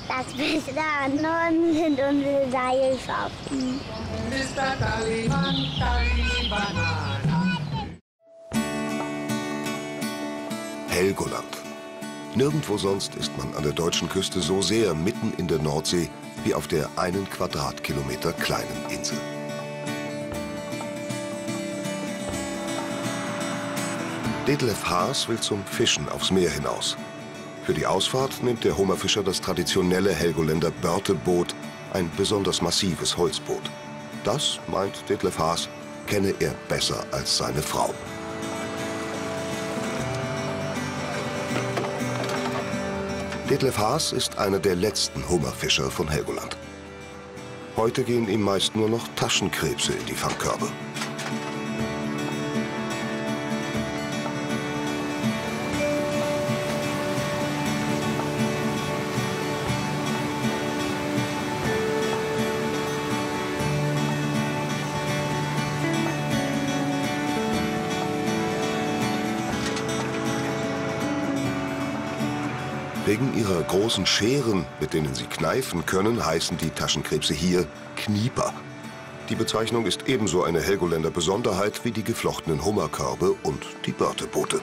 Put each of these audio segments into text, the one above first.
Das Beste an Norden sind unsere Seilschaften. Mr. Taliban, Taliban. Helgoland. Nirgendwo sonst ist man an der deutschen Küste so sehr mitten in der Nordsee wie auf der 1 Quadratkilometer kleinen Insel. Detlef Haas will zum Fischen aufs Meer hinaus. Für die Ausfahrt nimmt der Hummerfischer das traditionelle Helgoländer Börteboot, ein besonders massives Holzboot. Das, meint Detlef Haas, kenne er besser als seine Frau. Detlef Haas ist einer der letzten Hummerfischer von Helgoland. Heute gehen ihm meist nur noch Taschenkrebse in die Fangkörbe. Wegen ihrer großen Scheren, mit denen sie kneifen können, heißen die Taschenkrebse hier Knieper. Die Bezeichnung ist ebenso eine Helgoländer Besonderheit wie die geflochtenen Hummerkörbe und die Börteboote.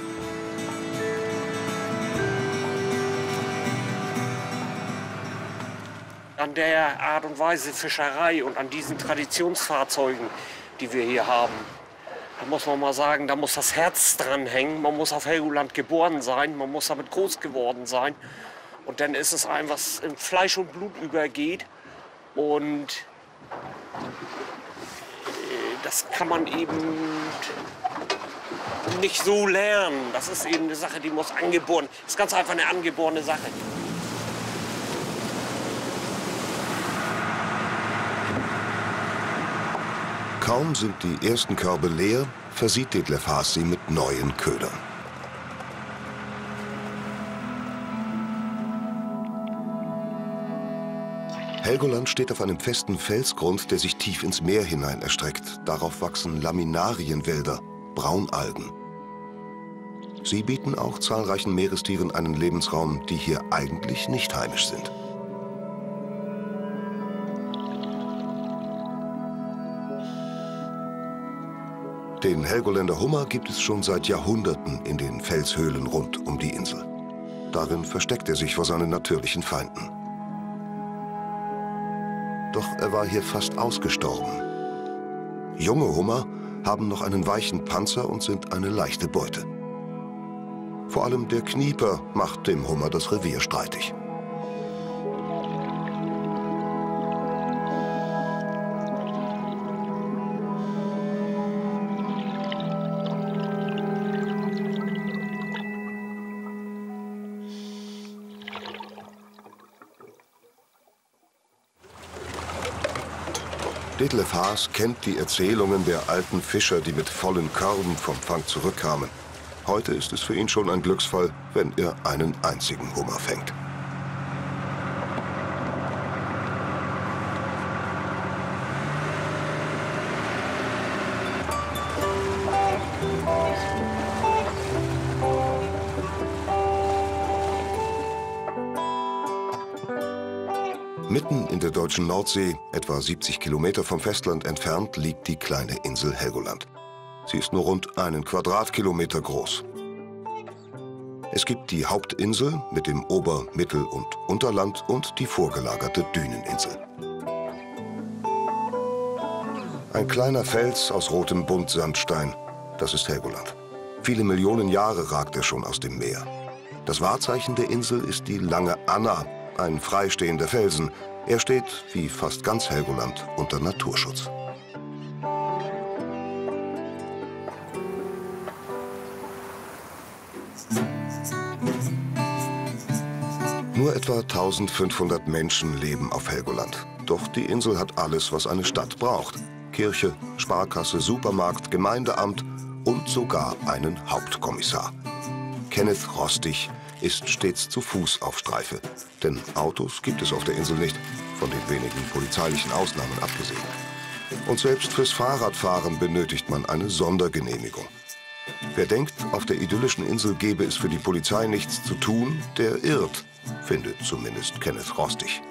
An der Art und Weise Fischerei und an diesen Traditionsfahrzeugen, die wir hier haben, da muss man mal sagen, da muss das Herz dran hängen. Man muss auf Helgoland geboren sein, man muss damit groß geworden sein. Und dann ist es ein, was in Fleisch und Blut übergeht. Und das kann man eben nicht so lernen. Das ist eben eine Sache, die muss angeboren. Das ist ganz einfach eine angeborene Sache. Kaum sind die ersten Körbe leer, versieht Detlef Haas sie mit neuen Ködern. Helgoland steht auf einem festen Felsgrund, der sich tief ins Meer hinein erstreckt. Darauf wachsen Laminarienwälder, Braunalgen. Sie bieten auch zahlreichen Meerestieren einen Lebensraum, die hier eigentlich nicht heimisch sind. Den Helgoländer Hummer gibt es schon seit Jahrhunderten in den Felshöhlen rund um die Insel. Darin versteckt er sich vor seinen natürlichen Feinden. Doch er war hier fast ausgestorben. Junge Hummer haben noch einen weichen Panzer und sind eine leichte Beute. Vor allem der Knieper macht dem Hummer das Revier streitig. Detlef Haas kennt die Erzählungen der alten Fischer, die mit vollen Körben vom Fang zurückkamen. Heute ist es für ihn schon ein Glücksfall, wenn er einen einzigen Hummer fängt. Mitten in der deutschen Nordsee, etwa 70 Kilometer vom Festland entfernt, liegt die kleine Insel Helgoland. Sie ist nur rund 1 Quadratkilometer groß. Es gibt die Hauptinsel mit dem Ober-, Mittel- und Unterland und die vorgelagerte Düneninsel. Ein kleiner Fels aus rotem Buntsandstein, das ist Helgoland. Viele Millionen Jahre ragt er schon aus dem Meer. Das Wahrzeichen der Insel ist die Lange Anna, ein freistehender Felsen. Er steht, wie fast ganz Helgoland, unter Naturschutz. Nur etwa 1500 Menschen leben auf Helgoland. Doch die Insel hat alles, was eine Stadt braucht. Kirche, Sparkasse, Supermarkt, Gemeindeamt und sogar einen Hauptkommissar. Kenneth Rostig ist stets zu Fuß auf Streife. Denn Autos gibt es auf der Insel nicht, von den wenigen polizeilichen Ausnahmen abgesehen. Und selbst fürs Fahrradfahren benötigt man eine Sondergenehmigung. Wer denkt, auf der idyllischen Insel gebe es für die Polizei nichts zu tun, der irrt. findet zumindest Kenneth Rostig.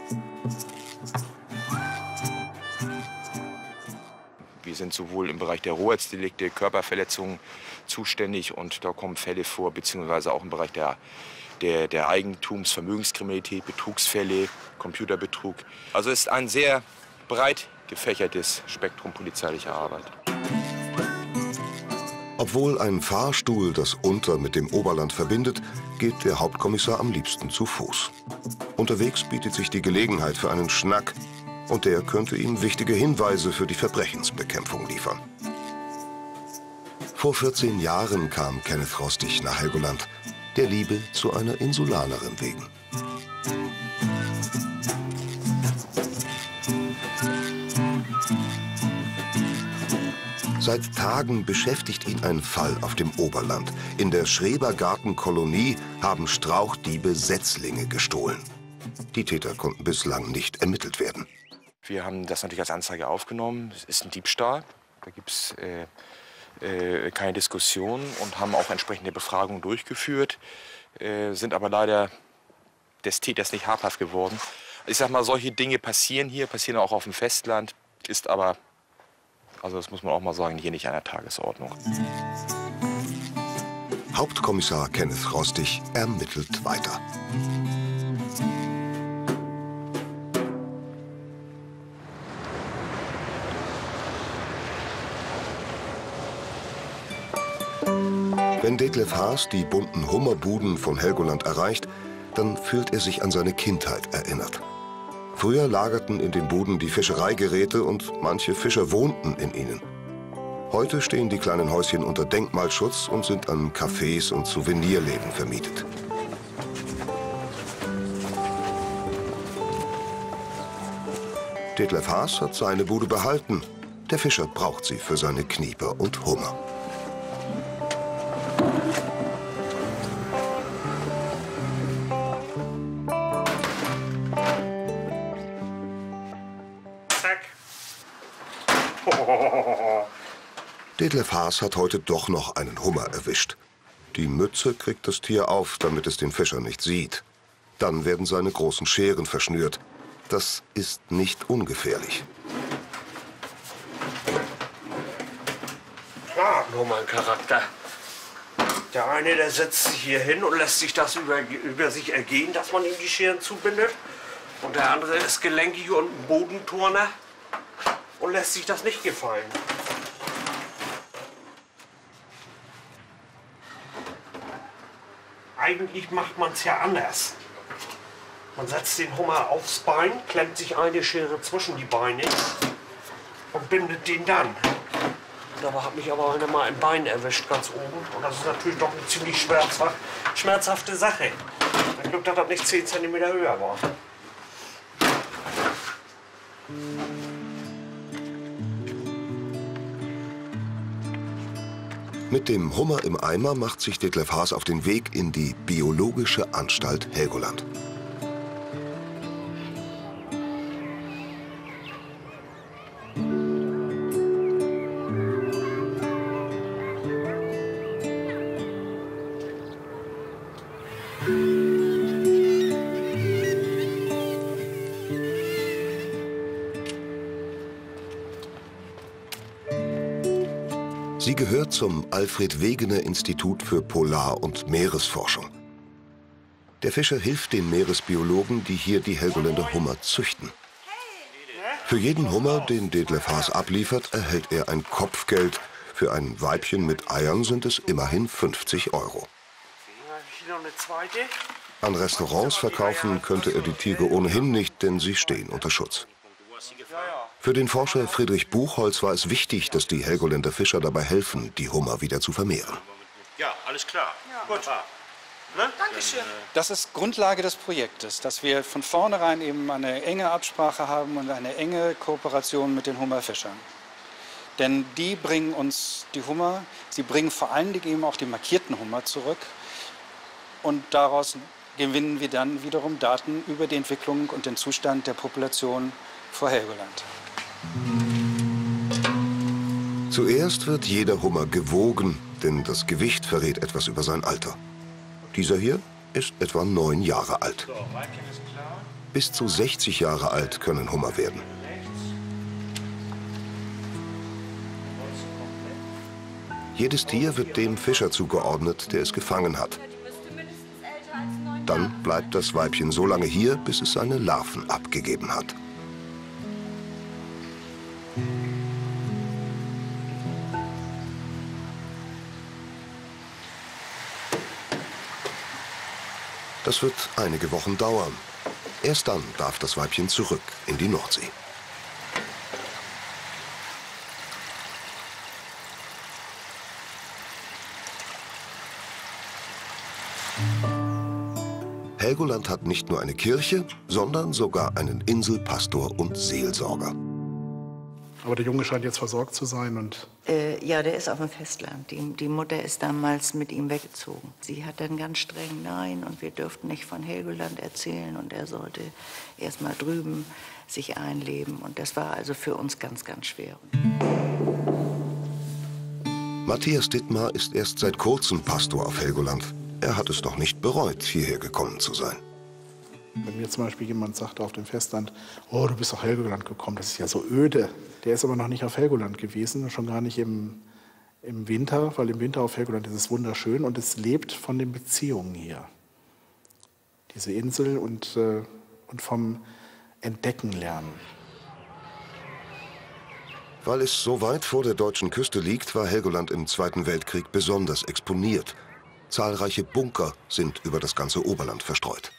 Wir sind sowohl im Bereich der Rohheitsdelikte, Körperverletzungen zuständig und da kommen Fälle vor, beziehungsweise auch im Bereich der Eigentums-, Vermögenskriminalität, Betrugsfälle, Computerbetrug. Also es ist ein sehr breit gefächertes Spektrum polizeilicher Arbeit. Obwohl ein Fahrstuhl das Unter mit dem Oberland verbindet, geht der Hauptkommissar am liebsten zu Fuß. Unterwegs bietet sich die Gelegenheit für einen Schnack und der könnte ihm wichtige Hinweise für die Verbrechensbekämpfung liefern. Vor 14 Jahren kam Kenneth Rostig nach Helgoland, der Liebe zu einer Insulanerin wegen. Seit Tagen beschäftigt ihn ein Fall auf dem Oberland. In der Schrebergartenkolonie haben Strauchdiebe Setzlinge gestohlen. Die Täter konnten bislang nicht ermittelt werden. Wir haben das natürlich als Anzeige aufgenommen. Es ist ein Diebstahl. Da gibt es keine Diskussion und haben auch entsprechende Befragungen durchgeführt, sind aber leider des Täters nicht habhaft geworden. Ich sag mal, solche Dinge passieren hier, passieren auch auf dem Festland, ist aber, also das muss man auch mal sagen, hier nicht an der Tagesordnung. Hauptkommissar Kenneth Rostig ermittelt weiter. Wenn Detlef Haas die bunten Hummerbuden von Helgoland erreicht, dann fühlt er sich an seine Kindheit erinnert. Früher lagerten in den Buden die Fischereigeräte und manche Fischer wohnten in ihnen. Heute stehen die kleinen Häuschen unter Denkmalschutz und sind an Cafés und Souvenirläden vermietet. Detlef Haas hat seine Bude behalten. Der Fischer braucht sie für seine Knieper und Hummer. Detlef Haas hat heute doch noch einen Hummer erwischt. Die Mütze kriegt das Tier auf, damit es den Fischer nicht sieht. Dann werden seine großen Scheren verschnürt. Das ist nicht ungefährlich. Klar, nur mein Charakter. Der eine, der setzt sich hier hin und lässt sich das über sich ergehen, dass man ihm die Scheren zubindet. Und der andere ist gelenkig und ein Bodenturner und lässt sich das nicht gefallen. Eigentlich macht man es ja anders. Man setzt den Hummer aufs Bein, klemmt sich eine Schere zwischen die Beine und bindet den dann. Dabei hat mich aber einer mal im Bein erwischt, ganz oben. Und das ist natürlich doch eine ziemlich schmerzhafte Sache. Ein Glück, dass das nicht 10 cm höher war. Mit dem Hummer im Eimer macht sich Detlef Haas auf den Weg in die Biologische Anstalt Helgoland. Sie gehört zum Alfred-Wegener-Institut für Polar- und Meeresforschung. Der Fischer hilft den Meeresbiologen, die hier die Helgoländer Hummer züchten. Für jeden Hummer, den Detlef Haas abliefert, erhält er ein Kopfgeld. Für ein Weibchen mit Eiern sind es immerhin 50 €. An Restaurants verkaufen könnte er die Tiere ohnehin nicht, denn sie stehen unter Schutz. Für den Forscher Friedrich Buchholz war es wichtig, dass die Helgoländer Fischer dabei helfen, die Hummer wieder zu vermehren. Ja, alles klar. Ja. Gut. Ne? Dankeschön. Das ist Grundlage des Projektes, dass wir von vornherein eben eine enge Absprache haben und eine enge Kooperation mit den Hummerfischern. Denn die bringen uns die Hummer, sie bringen vor allen Dingen eben auch die markierten Hummer zurück. Und daraus gewinnen wir dann wiederum Daten über die Entwicklung und den Zustand der Population vor Helgoland. Zuerst wird jeder Hummer gewogen, denn das Gewicht verrät etwas über sein Alter. Dieser hier ist etwa 9 Jahre alt. So, Weibchen ist klar. Bis zu 60 Jahre alt können Hummer werden. Jedes Tier wird dem Fischer zugeordnet, der es gefangen hat. Dann bleibt das Weibchen so lange hier, bis es seine Larven abgegeben hat. Das wird einige Wochen dauern. Erst dann darf das Weibchen zurück in die Nordsee. Helgoland hat nicht nur eine Kirche, sondern sogar einen Inselpastor und Seelsorger. Aber der Junge scheint jetzt versorgt zu sein und... Ja, der ist auf dem Festland. Die Mutter ist damals mit ihm weggezogen. Sie hat dann ganz streng nein und wir dürften nicht von Helgoland erzählen und er sollte erst mal drüben sich einleben. Und das war also für uns ganz, ganz schwer. Matthias Dittmar ist erst seit kurzem Pastor auf Helgoland. Er hat es noch nicht bereut, hierher gekommen zu sein. Wenn mir zum Beispiel jemand sagte auf dem Festland, oh, du bist auf Helgoland gekommen, das ist ja so öde. Der ist aber noch nicht auf Helgoland gewesen, schon gar nicht im Winter, weil im Winter auf Helgoland ist es wunderschön und es lebt von den Beziehungen hier. Diese Insel und vom Entdecken lernen. Weil es so weit vor der deutschen Küste liegt, war Helgoland im Zweiten Weltkrieg besonders exponiert. Zahlreiche Bunker sind über das ganze Oberland verstreut.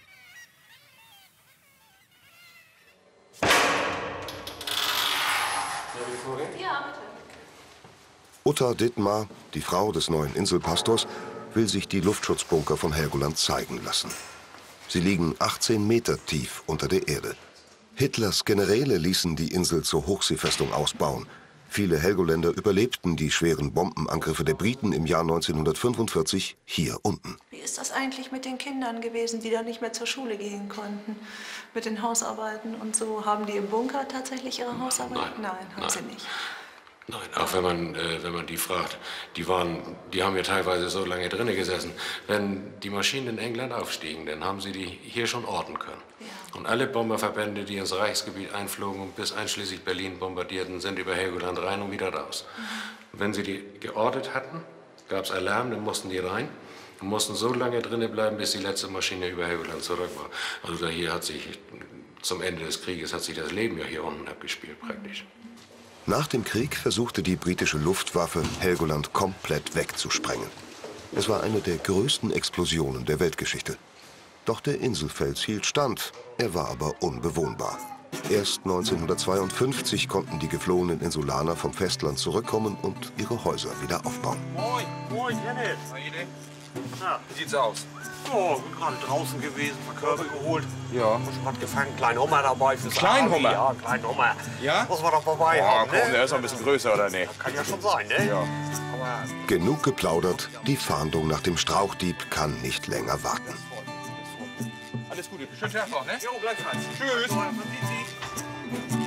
Uta Dittmar, die Frau des neuen Inselpastors, will sich die Luftschutzbunker von Helgoland zeigen lassen. Sie liegen 18 Meter tief unter der Erde. Hitlers Generäle ließen die Insel zur Hochseefestung ausbauen. Viele Helgoländer überlebten die schweren Bombenangriffe der Briten im Jahr 1945 hier unten. Wie ist das eigentlich mit den Kindern gewesen, die dann nicht mehr zur Schule gehen konnten? Mit den Hausarbeiten und so? Haben die im Bunker tatsächlich ihre Hausarbeiten? Nein, haben sie nicht. Nein, auch wenn man die fragt, die haben ja teilweise so lange drinnen gesessen. Wenn die Maschinen in England aufstiegen, dann haben sie die hier schon orten können. Ja. Und alle Bomberverbände, die ins Reichsgebiet einflogen und bis einschließlich Berlin bombardierten, sind über Helgoland rein und wieder raus. Mhm. Wenn sie die geortet hatten, gab es Alarm, dann mussten die rein und mussten so lange drinnen bleiben, bis die letzte Maschine über Helgoland zurück war. Also hier hat sich zum Ende des Krieges hat sich das Leben ja hier unten abgespielt praktisch. Nach dem Krieg versuchte die britische Luftwaffe, Helgoland komplett wegzusprengen. Es war eine der größten Explosionen der Weltgeschichte. Doch der Inselfels hielt stand, er war aber unbewohnbar. Erst 1952 konnten die geflohenen Insulaner vom Festland zurückkommen und ihre Häuser wieder aufbauen. Moin, moin, Dennis. Na, wie sieht's aus? Oh, bin gerade draußen gewesen, Körbe geholt. Ja. Muss was gefangen, kleinen Hummer dabei fürs Kleinhummer? Abi. Ja, kleinen Hummer. Ja? Muss man doch dabei haben, Komm, ne? der ist noch ein bisschen größer, oder nicht? Kann ja schon sein, ne? Ja. Aber Genug geplaudert, die Fahndung nach dem Strauchdieb kann nicht länger warten. Alles Gute, schönen Tag noch, ne? jo, gleichfalls. Tschüss. So, man sieht Sie.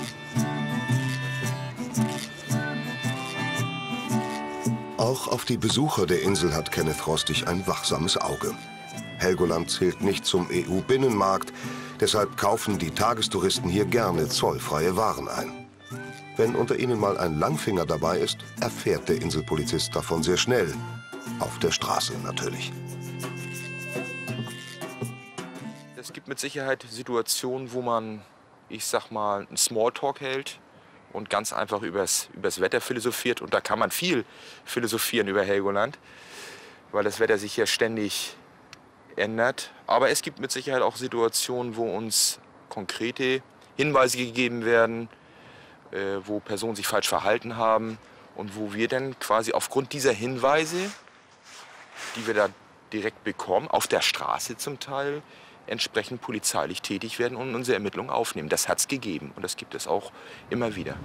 Auch auf die Besucher der Insel hat Kenneth Rostig ein wachsames Auge. Helgoland zählt nicht zum EU-Binnenmarkt, deshalb kaufen die Tagestouristen hier gerne zollfreie Waren ein. Wenn unter ihnen mal ein Langfinger dabei ist, erfährt der Inselpolizist davon sehr schnell. Auf der Straße natürlich. Es gibt mit Sicherheit Situationen, wo man, ich sag mal, einen Smalltalk hält und ganz einfach übers Wetter philosophiert. Und da kann man viel philosophieren über Helgoland, weil das Wetter sich hier ständig ändert. Aber es gibt mit Sicherheit auch Situationen, wo uns konkrete Hinweise gegeben werden, wo Personen sich falsch verhalten haben und wo wir dann quasi aufgrund dieser Hinweise, die wir da direkt bekommen, auf der Straße zum Teil, entsprechend polizeilich tätig werden und unsere Ermittlungen aufnehmen. Das hat es gegeben und das gibt es auch immer wieder.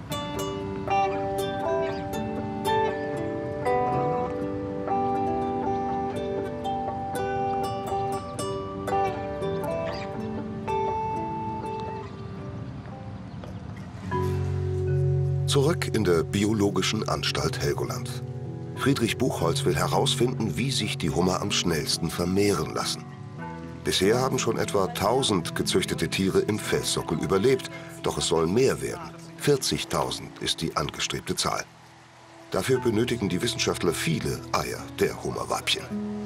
Zurück in der Biologischen Anstalt Helgoland. Friedrich Buchholz will herausfinden, wie sich die Hummer am schnellsten vermehren lassen. Bisher haben schon etwa 1000 gezüchtete Tiere im Felssockel überlebt, doch es sollen mehr werden. 40.000 ist die angestrebte Zahl. Dafür benötigen die Wissenschaftler viele Eier der Hummerweibchen.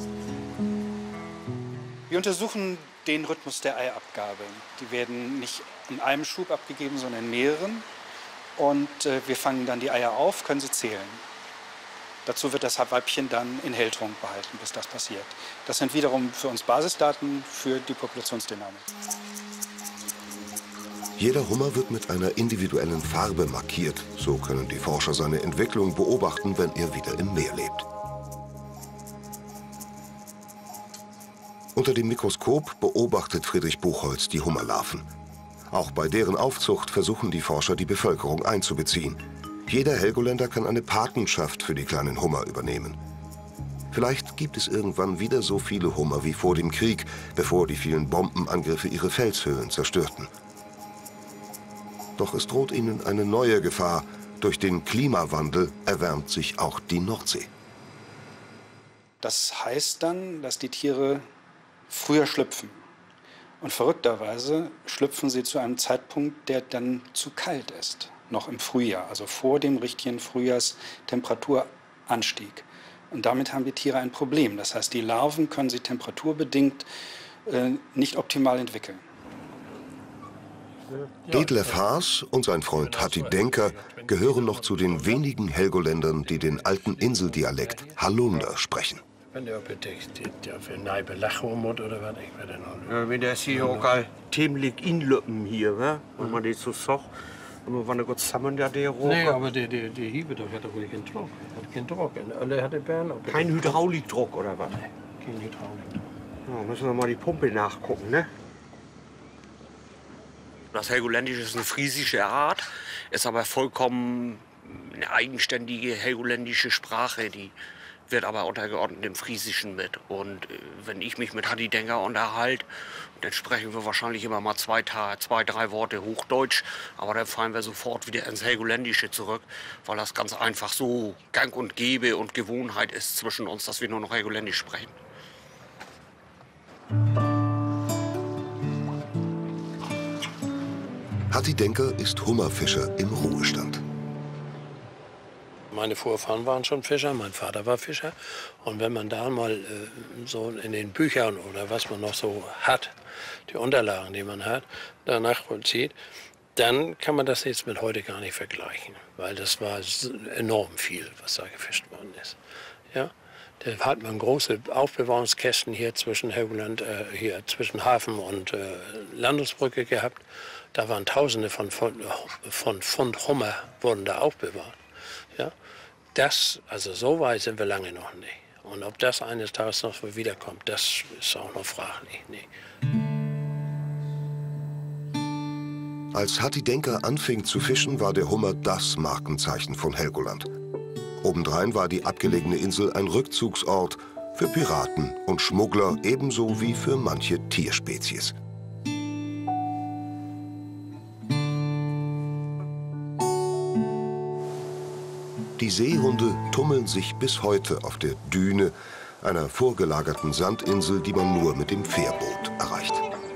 Wir untersuchen den Rhythmus der Eiabgabe. Die werden nicht in einem Schub abgegeben, sondern in mehreren. Und wir fangen dann die Eier auf, können sie zählen. Dazu wird das Weibchen dann in Helltrunk behalten, bis das passiert. Das sind wiederum für uns Basisdaten für die Populationsdynamik. Jeder Hummer wird mit einer individuellen Farbe markiert. So können die Forscher seine Entwicklung beobachten, wenn er wieder im Meer lebt. Unter dem Mikroskop beobachtet Friedrich Buchholz die Hummerlarven. Auch bei deren Aufzucht versuchen die Forscher, die Bevölkerung einzubeziehen. Jeder Helgoländer kann eine Patenschaft für die kleinen Hummer übernehmen. Vielleicht gibt es irgendwann wieder so viele Hummer wie vor dem Krieg, bevor die vielen Bombenangriffe ihre Felshöhlen zerstörten. Doch es droht ihnen eine neue Gefahr. Durch den Klimawandel erwärmt sich auch die Nordsee. Das heißt dann, dass die Tiere früher schlüpfen. Und verrückterweise schlüpfen sie zu einem Zeitpunkt, der dann zu kalt ist. Noch im Frühjahr, also vor dem richtigen Frühjahrstemperaturanstieg. Und damit haben die Tiere ein Problem. Das heißt, die Larven können sie temperaturbedingt nicht optimal entwickeln. Detlef Haas und sein Freund Hatti Denker gehören noch zu den wenigen Helgoländern, die den alten Inseldialekt Hallunder sprechen. Wenn der für Neibe Lachum oder was ich weiß noch. Ja, wenn der hier auch ziemlich inlöppen hier, wa? Wenn man das so sagt. Und wenn der Gott zusammen der roh. Nee, aber der Hiebe, der hatte wohl keinen Druck. Hat keinen Druck. Alle hatte Bern. Kein Hydraulikdruck oder was? Kein Hydraulikdruck. Ja, müssen wir mal die Pumpe nachgucken, ne? Das Helgoländische ist eine friesische Art, ist aber vollkommen eine eigenständige helgoländische Sprache, die wird aber untergeordnet dem Friesischen mit. Und wenn ich mich mit Hatti Denker unterhalte, dann sprechen wir wahrscheinlich immer mal zwei, drei Worte Hochdeutsch, aber dann fallen wir sofort wieder ins Helgoländische zurück, weil das ganz einfach so gang und gäbe und Gewohnheit ist zwischen uns, dass wir nur noch Helgoländisch sprechen. Hatti Denker ist Hummerfischer im Ruhestand. Meine Vorfahren waren schon Fischer, mein Vater war Fischer. Und wenn man da mal so in den Büchern oder was man noch so hat, die Unterlagen, die man hat, danach vollzieht, dann kann man das jetzt mit heute gar nicht vergleichen. Weil das war enorm viel, was da gefischt worden ist. Ja? Da hat man große Aufbewahrungskästen hier zwischen Helgoland, hier zwischen Hafen und Landungsbrücke gehabt. Da waren Tausende von Pfund Hummer wurden da aufbewahrt. Ja? Das, also so weit sind wir lange noch nicht. Und ob das eines Tages noch wiederkommt, das ist auch noch fraglich. Nee. Als Hatti Denker anfing zu fischen, war der Hummer das Markenzeichen von Helgoland. Obendrein war die abgelegene Insel ein Rückzugsort für Piraten und Schmuggler, ebenso wie für manche Tierspezies. Die Seehunde tummeln sich bis heute auf der Düne, einer vorgelagerten Sandinsel, die man nur mit dem Fährboot erreicht.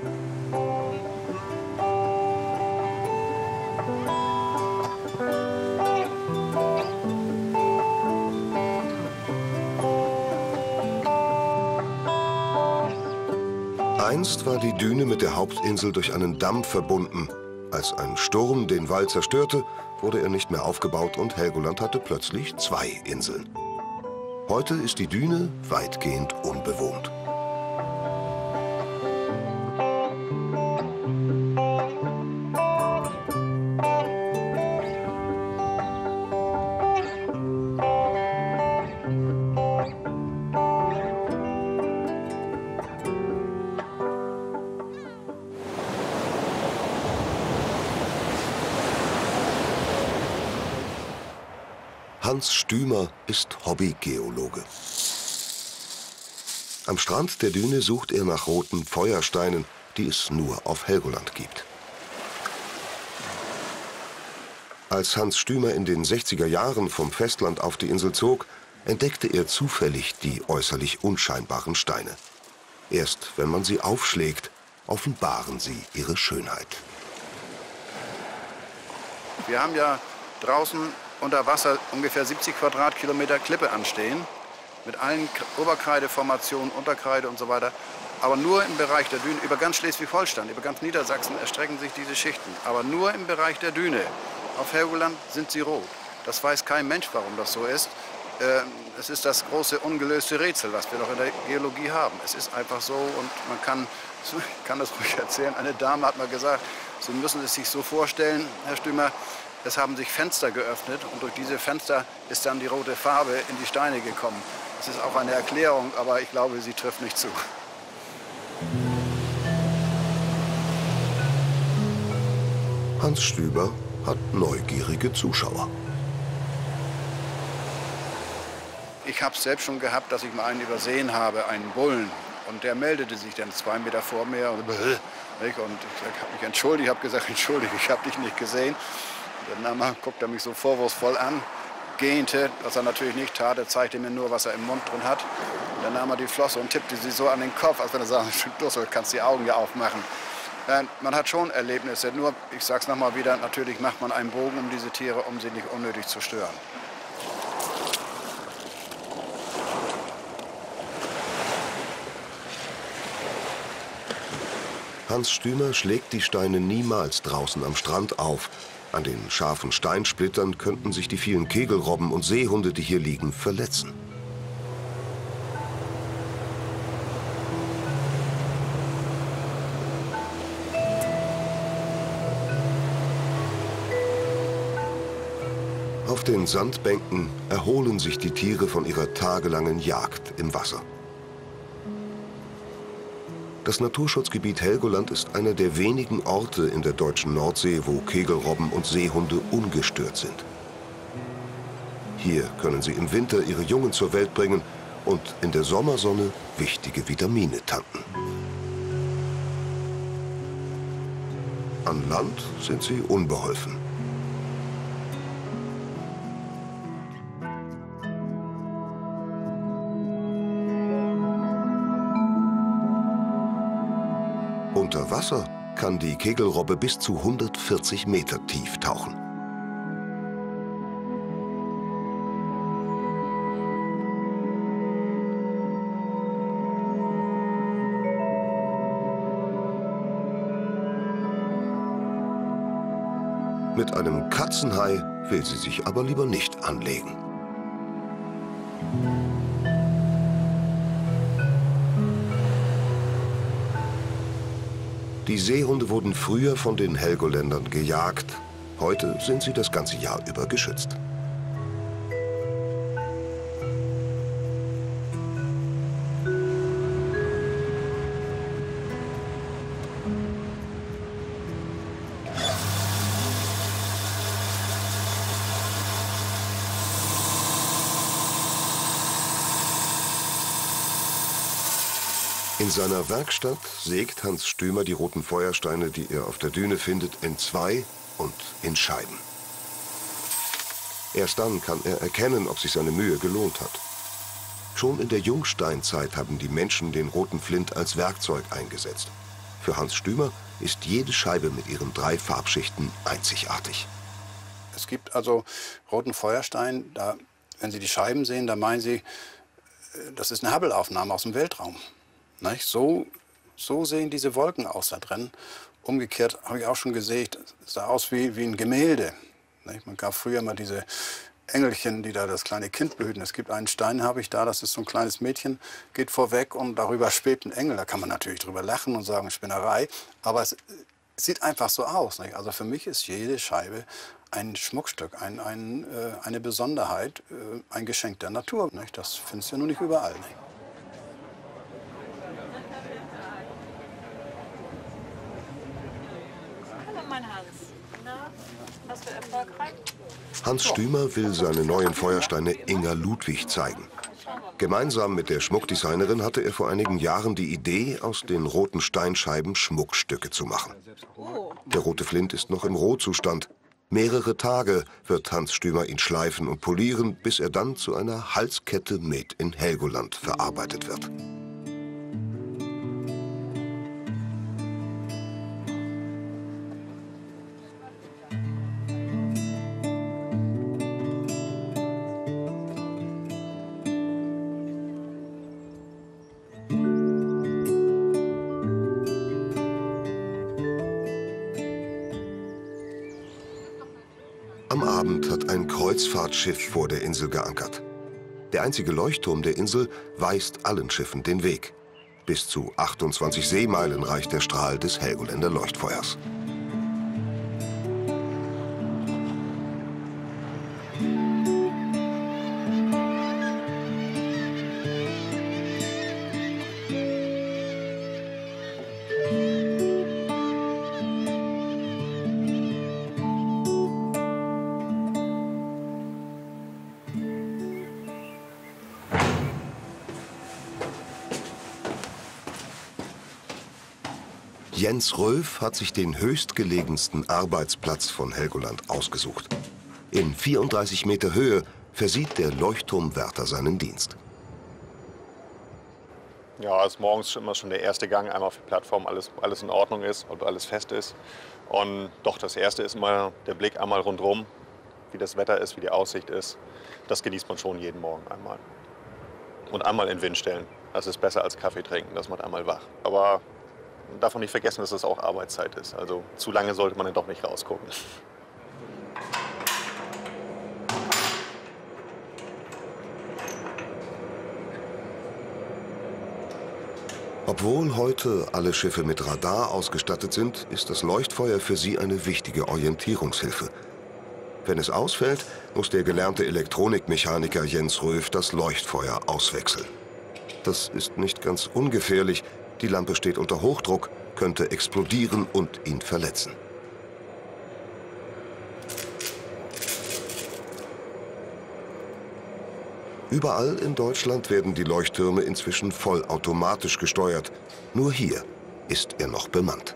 Einst war die Düne mit der Hauptinsel durch einen Damm verbunden. Als ein Sturm den Wall zerstörte, wurde er nicht mehr aufgebaut und Helgoland hatte plötzlich 2 Inseln. Heute ist die Düne weitgehend unbewohnt. Hans Stümer ist Hobbygeologe. Am Strand der Düne sucht er nach roten Feuersteinen, die es nur auf Helgoland gibt. Als Hans Stümer in den 60er Jahren vom Festland auf die Insel zog, entdeckte er zufällig die äußerlich unscheinbaren Steine. Erst wenn man sie aufschlägt, offenbaren sie ihre Schönheit. Wir haben ja draußen unter Wasser ungefähr 70 Quadratkilometer Klippe anstehen, mit allen Oberkreideformationen, Unterkreide und so weiter. Aber nur im Bereich der Düne, über ganz Schleswig-Holstein, über ganz Niedersachsen erstrecken sich diese Schichten. Aber nur im Bereich der Düne. Auf Helgoland sind sie rot. Das weiß kein Mensch, warum das so ist. Es ist das große ungelöste Rätsel, was wir noch in der Geologie haben. Es ist einfach so und man kann, ich kann das ruhig erzählen, eine Dame hat mal gesagt, Sie müssen es sich so vorstellen, Herr Stümer, es haben sich Fenster geöffnet und durch diese Fenster ist dann die rote Farbe in die Steine gekommen. Das ist auch eine Erklärung, aber ich glaube, sie trifft nicht zu. Hans Stümer hat neugierige Zuschauer. Ich habe es selbst schon gehabt, dass ich mal einen übersehen habe, einen Bullen. Und der meldete sich dann 2 Meter vor mir und ich habe mich entschuldigt, ich habe gesagt, entschuldige, ich habe dich nicht gesehen. Und dann guckte er mich so vorwurfsvoll an, gähnte, was er natürlich nicht tat, er zeigte mir nur, was er im Mund drin hat. Und dann nahm er die Flosse und tippte sie so an den Kopf, als wenn er sagte, du kannst die Augen ja aufmachen. Man hat schon Erlebnisse, nur, ich sage es nochmal wieder, natürlich macht man einen Bogen um diese Tiere, um sie nicht unnötig zu stören. Hans Stümer schlägt die Steine niemals draußen am Strand auf. An den scharfen Steinsplittern könnten sich die vielen Kegelrobben und Seehunde, die hier liegen, verletzen. Auf den Sandbänken erholen sich die Tiere von ihrer tagelangen Jagd im Wasser. Das Naturschutzgebiet Helgoland ist einer der wenigen Orte in der deutschen Nordsee, wo Kegelrobben und Seehunde ungestört sind. Hier können sie im Winter ihre Jungen zur Welt bringen und in der Sommersonne wichtige Vitamine tanken. An Land sind sie unbeholfen. Unter Wasser kann die Kegelrobbe bis zu 140 Meter tief tauchen. Mit einem Katzenhai will sie sich aber lieber nicht anlegen. Die Seehunde wurden früher von den Helgoländern gejagt. Heute sind sie das ganze Jahr über geschützt. In seiner Werkstatt sägt Hans Stümer die roten Feuersteine, die er auf der Düne findet, in 2 und in Scheiben. Erst dann kann er erkennen, ob sich seine Mühe gelohnt hat. Schon in der Jungsteinzeit haben die Menschen den roten Flint als Werkzeug eingesetzt. Für Hans Stümer ist jede Scheibe mit ihren 3 Farbschichten einzigartig. Es gibt also roten Feuerstein, da, wenn Sie die Scheiben sehen, da meinen Sie, das ist eine Hubble-Aufnahme aus dem Weltraum. Nicht? So sehen diese Wolken aus da drin. Umgekehrt habe ich auch schon gesehen, es sah aus wie ein Gemälde. Nicht? Man gab früher mal diese Engelchen, die da das kleine Kind behüten. Es gibt einen Stein, habe ich da, das ist so ein kleines Mädchen, geht vorweg und darüber schwebt ein Engel. Da kann man natürlich drüber lachen und sagen, Spinnerei. Aber es sieht einfach so aus. Nicht? Also für mich ist jede Scheibe ein Schmuckstück, eine Besonderheit, ein Geschenk der Natur. Nicht? Das findest du ja nur nicht überall. Nicht? Hans Stümer will seine neuen Feuersteine Inga Ludwig zeigen. Gemeinsam mit der Schmuckdesignerin hatte er vor einigen Jahren die Idee, aus den roten Steinscheiben Schmuckstücke zu machen. Der rote Flint ist noch im Rohzustand. Mehrere Tage wird Hans Stümer ihn schleifen und polieren, bis er dann zu einer Halskette made in Helgoland verarbeitet wird. am Abend hat ein Kreuzfahrtschiff vor der Insel geankert. Der einzige Leuchtturm der Insel weist allen Schiffen den Weg. Bis zu 28 Seemeilen reicht der Strahl des Helgoländer Leuchtfeuers. Jens Röf hat sich den höchstgelegensten Arbeitsplatz von Helgoland ausgesucht. In 34 Meter Höhe versieht der Leuchtturmwärter seinen Dienst. Ja, es ist morgens immer schon der erste Gang, einmal auf die Plattform, alles in Ordnung ist, ob alles fest ist. Und doch, das Erste ist immer der Blick einmal rundherum, wie das Wetter ist, wie die Aussicht ist. Das genießt man schon jeden Morgen einmal. Und einmal in den Wind stellen. Das ist besser als Kaffee trinken, das macht einmal wach. Aber man darf auch nicht vergessen, dass es auch Arbeitszeit ist. Also zu lange sollte man dann doch nicht rausgucken. Obwohl heute alle Schiffe mit Radar ausgestattet sind, ist das Leuchtfeuer für sie eine wichtige Orientierungshilfe. Wenn es ausfällt, muss der gelernte Elektronikmechaniker Jens Röf das Leuchtfeuer auswechseln. Das ist nicht ganz ungefährlich. Die Lampe steht unter Hochdruck, könnte explodieren und ihn verletzen. Überall in Deutschland werden die Leuchttürme inzwischen vollautomatisch gesteuert. Nur hier ist er noch bemannt.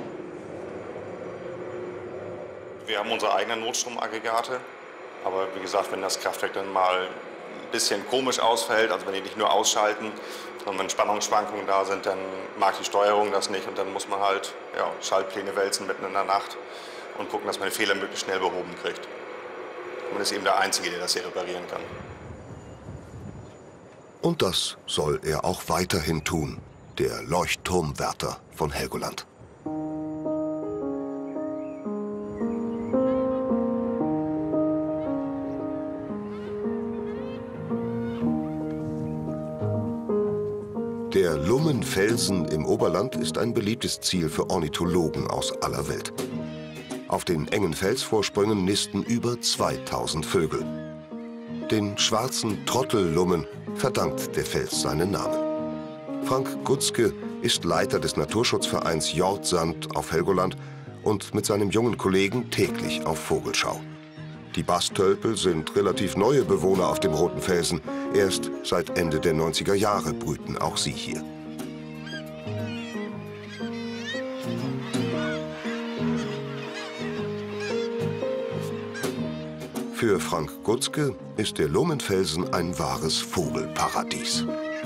Wir haben unsere eigenen Notstromaggregate. Aber wie gesagt, wenn das Kraftwerk dann mal ein bisschen komisch ausfällt, also wenn die nicht nur ausschalten, sondern wenn Spannungsschwankungen da sind, dann mag die Steuerung das nicht und dann muss man halt Schaltpläne wälzen mitten in der Nacht und gucken, dass man den Fehler möglichst schnell behoben kriegt. Man ist eben der Einzige, der das hier reparieren kann. Und das soll er auch weiterhin tun, der Leuchtturmwärter von Helgoland. Der Lummenfelsen im Oberland ist ein beliebtes Ziel für Ornithologen aus aller Welt. Auf den engen Felsvorsprüngen nisten über 2000 Vögel. Den schwarzen Trottellummen verdankt der Fels seinen Namen. Frank Gutzke ist Leiter des Naturschutzvereins Jordsand auf Helgoland und mit seinem jungen Kollegen täglich auf Vogelschau. Die Bastölpel sind relativ neue Bewohner auf dem Roten Felsen. Erst seit Ende der 90er Jahre brüten auch sie hier. Für Frank Gutzke ist der Lummenfelsen ein wahres Vogelparadies.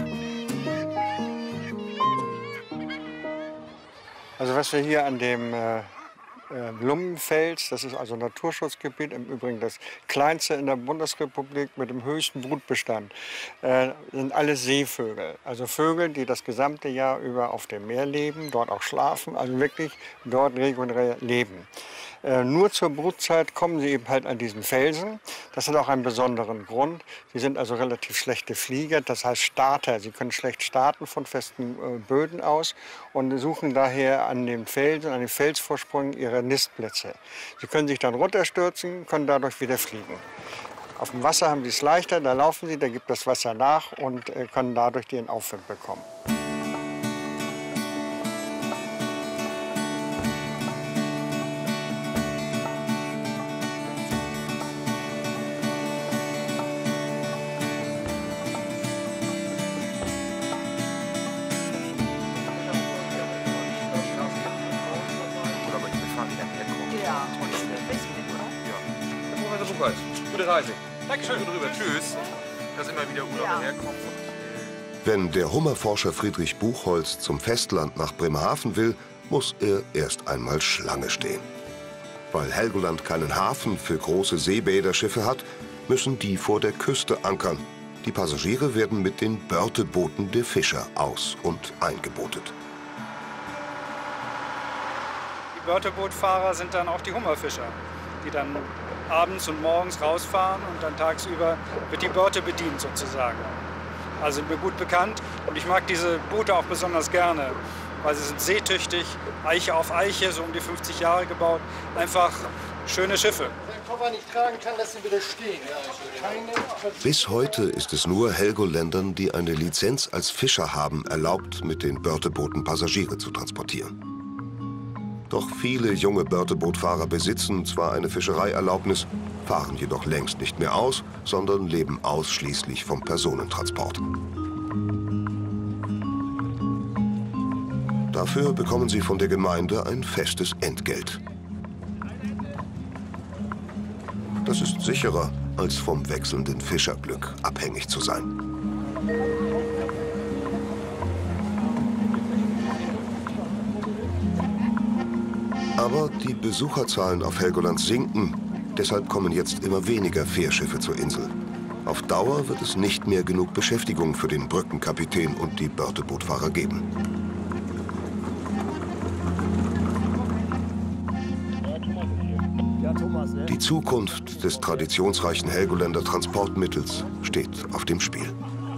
Also was wir hier an dem Lummenfels, das ist also Naturschutzgebiet, im Übrigen das kleinste in der Bundesrepublik mit dem höchsten Brutbestand, sind alle Seevögel. Also Vögel, die das gesamte Jahr über auf dem Meer leben, dort auch schlafen, also wirklich dort regulär leben. Nur zur Brutzeit kommen sie eben halt an diesen Felsen. Das hat auch einen besonderen Grund. Sie sind also relativ schlechte Flieger, das heißt Starter. Sie können schlecht starten von festen Böden aus und suchen daher an den Felsen, an den Felsvorsprüngen ihre Nistplätze. Sie können sich dann runterstürzen, können dadurch wieder fliegen. Auf dem Wasser haben sie es leichter, da laufen sie, da gibt das Wasser nach und können dadurch den Aufwind bekommen. Gute Reise. Dankeschön. Drüber. Tschüss. Dass immer wieder Urlauber herkommen. Wenn der Hummerforscher Friedrich Buchholz zum Festland nach Bremerhaven will, muss er erst einmal Schlange stehen. Weil Helgoland keinen Hafen für große Seebäderschiffe hat, müssen die vor der Küste ankern. Die Passagiere werden mit den Börtebooten der Fischer aus- und eingebotet. Die Börtebootfahrer sind dann auch die Hummerfischer, die dann abends und morgens rausfahren und dann tagsüber wird die Börte bedient sozusagen. Also sind mir gut bekannt und ich mag diese Boote auch besonders gerne, weil sie sind seetüchtig, Eiche auf Eiche, so um die 50 Jahre gebaut. Einfach schöne Schiffe. Wenn der Koffer nicht tragen kann, lass ihn wieder stehen. Bis heute ist es nur Helgoländern, die eine Lizenz als Fischer haben, erlaubt, mit den Börtebooten Passagiere zu transportieren. Doch viele junge Börtebootfahrer besitzen zwar eine Fischereierlaubnis, fahren jedoch längst nicht mehr aus, sondern leben ausschließlich vom Personentransport. Dafür bekommen sie von der Gemeinde ein festes Entgelt. Das ist sicherer, als vom wechselnden Fischerglück abhängig zu sein. Aber die Besucherzahlen auf Helgoland sinken, deshalb kommen jetzt immer weniger Fährschiffe zur Insel. Auf Dauer wird es nicht mehr genug Beschäftigung für den Brückenkapitän und die Börtebootfahrer geben. Die Zukunft des traditionsreichen Helgoländer Transportmittels steht auf dem Spiel.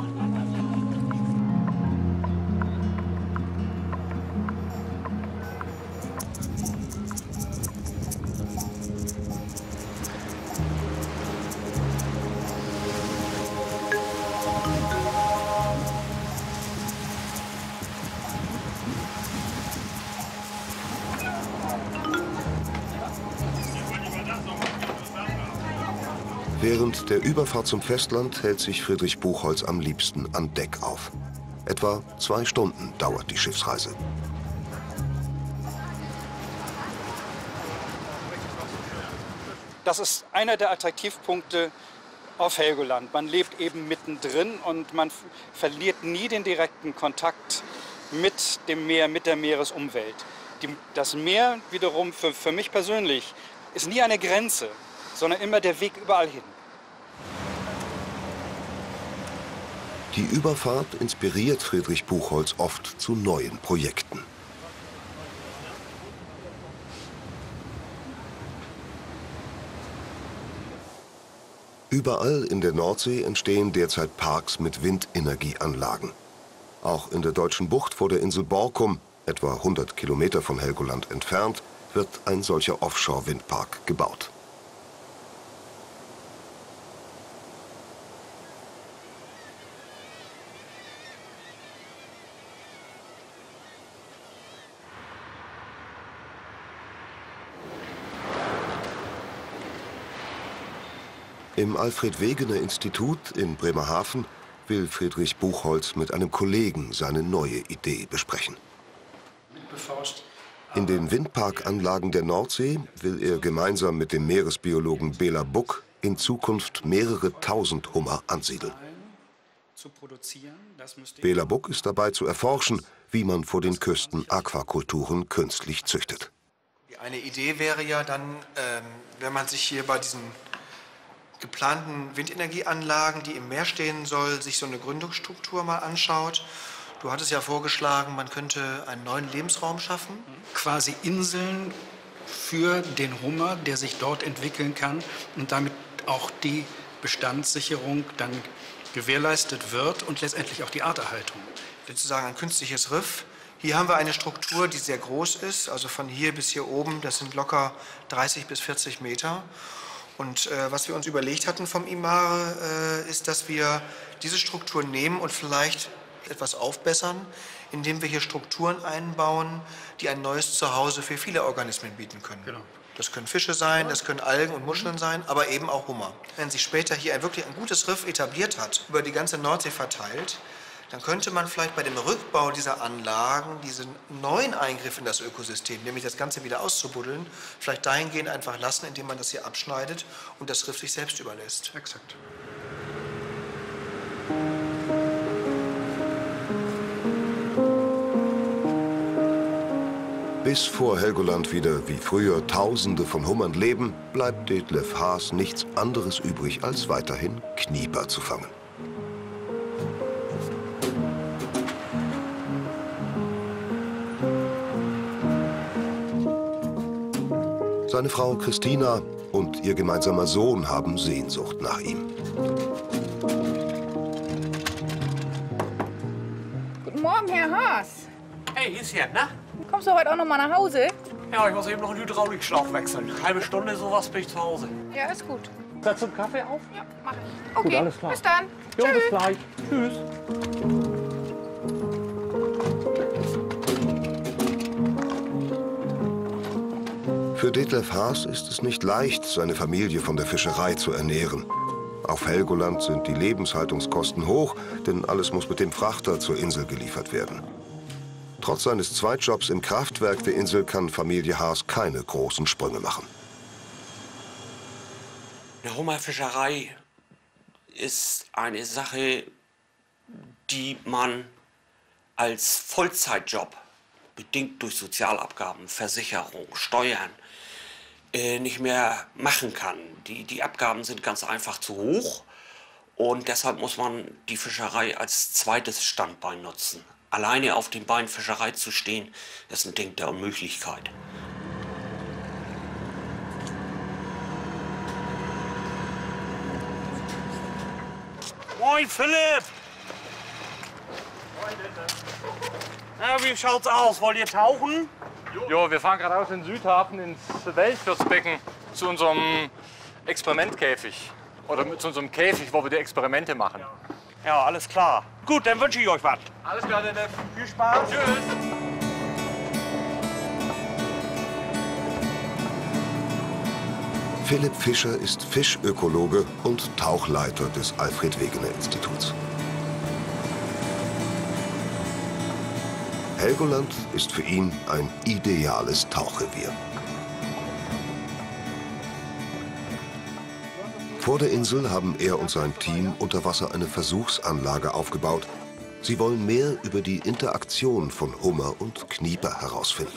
Während der Überfahrt zum Festland hält sich Friedrich Buchholz am liebsten an Deck auf. Etwa 2 Stunden dauert die Schiffsreise. Das ist einer der Attraktivpunkte auf Helgoland. Man lebt eben mittendrin und man verliert nie den direkten Kontakt mit dem Meer, mit der Meeresumwelt. Das Meer wiederum für mich persönlich ist nie eine Grenze, sondern immer der Weg überall hin. Die Überfahrt inspiriert Friedrich Buchholz oft zu neuen Projekten. Überall in der Nordsee entstehen derzeit Parks mit Windenergieanlagen. Auch in der deutschen Bucht vor der Insel Borkum, etwa 100 Kilometer von Helgoland entfernt, wird ein solcher Offshore-Windpark gebaut. Im Alfred-Wegener-Institut in Bremerhaven will Friedrich Buchholz mit einem Kollegen seine neue Idee besprechen. In den Windparkanlagen der Nordsee will er gemeinsam mit dem Meeresbiologen Bela Buck in Zukunft mehrere tausend Hummer ansiedeln. Bela Buck ist dabei zu erforschen, wie man vor den Küsten Aquakulturen künstlich züchtet. Eine Idee wäre ja dann, wenn man sich hier bei diesen geplanten Windenergieanlagen, die im Meer stehen soll, sich so eine Gründungsstruktur mal anschaut. Du hattest ja vorgeschlagen, man könnte einen neuen Lebensraum schaffen. Quasi Inseln für den Hummer, der sich dort entwickeln kann und damit auch die Bestandssicherung dann gewährleistet wird und letztendlich auch die Arterhaltung. Sozusagen ein künstliches Riff. Hier haben wir eine Struktur, die sehr groß ist, also von hier bis hier oben, das sind locker 30 bis 40 Meter. Und was wir uns überlegt hatten vom IMARE, ist, dass wir diese Struktur nehmen und vielleicht etwas aufbessern, indem wir hier Strukturen einbauen, die ein neues Zuhause für viele Organismen bieten können. Genau. Das können Fische sein, das können Algen und Muscheln sein, aber eben auch Hummer. Wenn sich später hier wirklich ein gutes Riff etabliert hat, über die ganze Nordsee verteilt, dann könnte man vielleicht bei dem Rückbau dieser Anlagen diesen neuen Eingriff in das Ökosystem, nämlich das Ganze wieder auszubuddeln, vielleicht dahingehend einfach lassen, indem man das hier abschneidet und das Riff sich selbst überlässt. Exakt. Bis vor Helgoland wieder wie früher Tausende von Hummern leben, bleibt Detlef Haas nichts anderes übrig, als weiterhin Knieper zu fangen. Seine Frau Christina und und ihr gemeinsamer Sohn haben Sehnsucht nach ihm. Guten Morgen, Herr Haas. Hey, hier ist Jan, ne? Kommst du heute auch noch mal nach Hause? Ja, ich muss eben noch einen Hydraulikschlauch wechseln. Halbe Stunde, sowas bin ich zu Hause. Ja, ist gut. Setzt du einen Kaffee auf? Ja, mach ich. Okay, Gut, alles klar. bis dann. Jo, Tschüss. bis gleich. Tschüss. Für Detlef Haas ist es nicht leicht, seine Familie von der Fischerei zu ernähren. Auf Helgoland sind die Lebenshaltungskosten hoch, denn alles muss mit dem Frachter zur Insel geliefert werden. Trotz seines Zweitjobs im Kraftwerk der Insel kann Familie Haas keine großen Sprünge machen. Eine Hummerfischerei ist eine Sache, die man als Vollzeitjob, bedingt durch Sozialabgaben, Versicherung, Steuern, nicht mehr machen kann. Die Abgaben sind ganz einfach zu hoch und deshalb muss man die Fischerei als zweites Standbein nutzen. Alleine auf dem Bein Fischerei zu stehen, ist ein Ding der Unmöglichkeit. Moin Philipp! Moin Detlef. Na, wie schaut's aus? Wollt ihr tauchen? Jo, wir fahren gerade aus dem Südhafen ins Wellfürstbecken zu unserem Experimentkäfig. Oder zu unserem Käfig, wo wir die Experimente machen. Ja, alles klar. Gut, dann wünsche ich euch was. Alles klar, Detlef. Viel Spaß. Tschüss. Philipp Fischer ist Fischökologe und Tauchleiter des Alfred-Wegener-Instituts. Helgoland ist für ihn ein ideales Tauchrevier. Vor der Insel haben er und sein Team unter Wasser eine Versuchsanlage aufgebaut. Sie wollen mehr über die Interaktion von Hummer und Knieper herausfinden.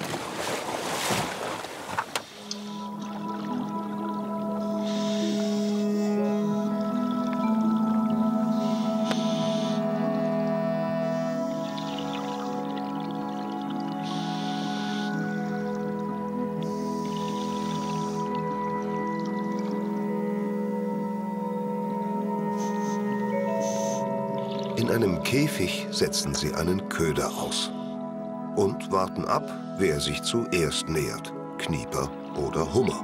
In einem Käfig setzen sie einen Köder aus und warten ab, wer sich zuerst nähert, Knieper oder Hummer.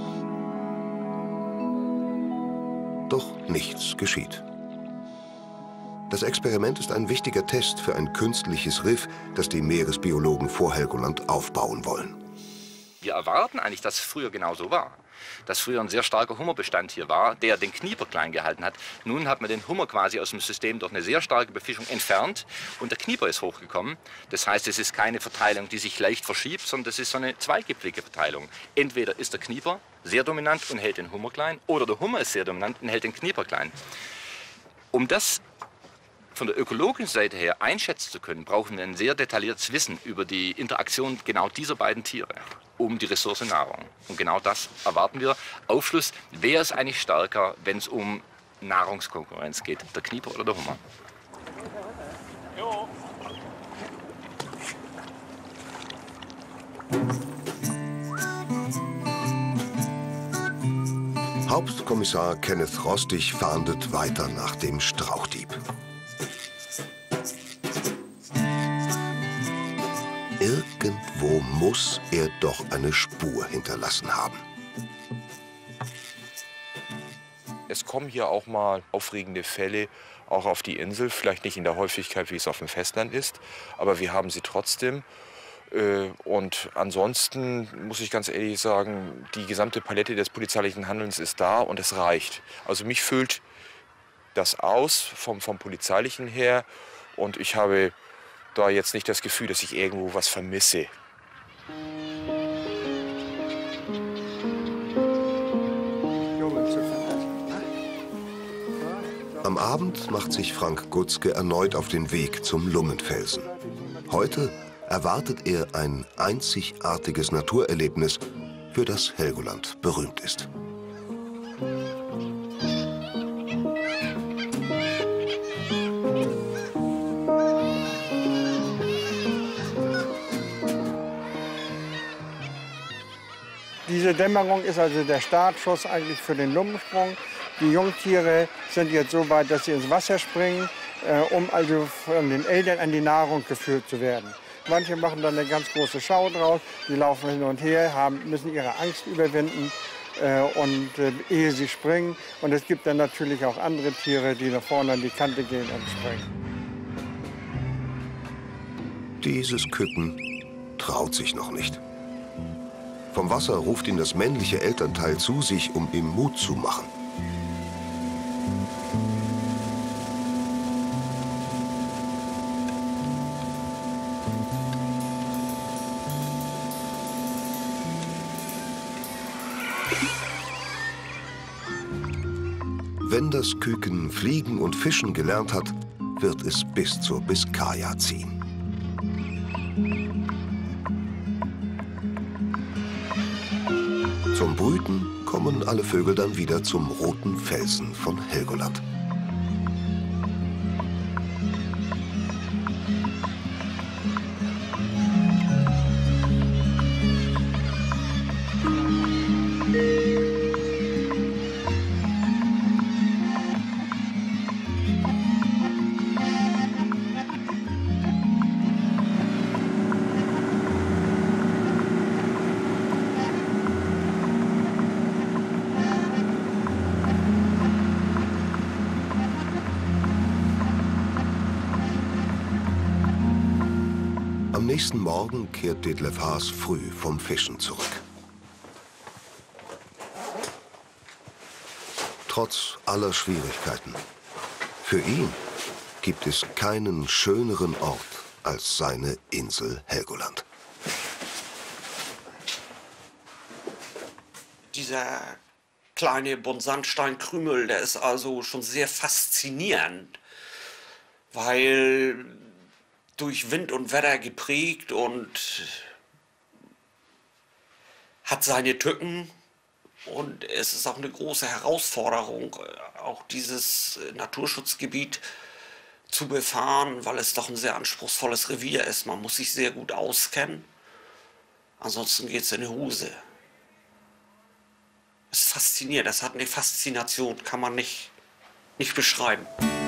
Doch nichts geschieht. Das Experiment ist ein wichtiger Test für ein künstliches Riff, das die Meeresbiologen vor Helgoland aufbauen wollen. Wir erwarten eigentlich, dass es früher genauso war. Dass früher ein sehr starker Hummerbestand hier war, der den Knieper klein gehalten hat. Nun hat man den Hummer quasi aus dem System durch eine sehr starke Befischung entfernt und der Knieper ist hochgekommen. Das heißt, es ist keine Verteilung, die sich leicht verschiebt, sondern das ist so eine zweigipfelige Verteilung. Entweder ist der Knieper sehr dominant und hält den Hummer klein, oder der Hummer ist sehr dominant und hält den Knieper klein. Um das von der ökologischen Seite her einschätzen zu können, brauchen wir ein sehr detailliertes Wissen über die Interaktion genau dieser beiden Tiere um die Ressource Nahrung. Und genau das erwarten wir. Aufschluss, wer ist eigentlich stärker, wenn es um Nahrungskonkurrenz geht, der Knieper oder der Hummer? Jo. Hauptkommissar Kenneth Rostig fahndet weiter nach dem Strauchdieb. Irgendwo muss er doch eine Spur hinterlassen haben. Es kommen hier auch mal aufregende Fälle auch auf die Insel. Vielleicht nicht in der Häufigkeit, wie es auf dem Festland ist, aber wir haben sie trotzdem. Und ansonsten muss ich ganz ehrlich sagen, die gesamte Palette des polizeilichen Handelns ist da und es reicht. Also mich füllt das aus vom polizeilichen her und ich habe da jetzt nicht das Gefühl, dass ich irgendwo was vermisse. Am Abend macht sich Frank Gutzke erneut auf den Weg zum Lummenfelsen. Heute erwartet er ein einzigartiges Naturerlebnis, für das Helgoland berühmt ist. Die Diese Dämmerung ist also der Startschuss eigentlich für den Lumpensprung. Die Jungtiere sind jetzt so weit, dass sie ins Wasser springen, um also von den Eltern an die Nahrung geführt zu werden. Manche machen dann eine ganz große Schau draus, die laufen hin und her, müssen ihre Angst überwinden ehe sie springen. Und es gibt dann natürlich auch andere Tiere, die nach vorne an die Kante gehen und springen. Dieses Küken traut sich noch nicht. Vom Wasser ruft ihn das männliche Elternteil zu sich, um ihm Mut zu machen. Wenn das Küken fliegen und fischen gelernt hat, wird es bis zur Biskaya ziehen. Zum Brüten kommen alle Vögel dann wieder zum roten Felsen von Helgoland. Am nächsten Morgen kehrt Detlef Haas früh vom Fischen zurück. Trotz aller Schwierigkeiten. Für ihn gibt es keinen schöneren Ort als seine Insel Helgoland. Dieser kleine Buntsandsteinkrümel, der ist also schon sehr faszinierend, weil durch Wind und Wetter geprägt und hat seine Tücken. Und es ist auch eine große Herausforderung, auch dieses Naturschutzgebiet zu befahren, weil es doch ein sehr anspruchsvolles Revier ist. Man muss sich sehr gut auskennen, ansonsten geht es in die Hose. Es ist faszinierend, das hat eine Faszination, kann man nicht beschreiben.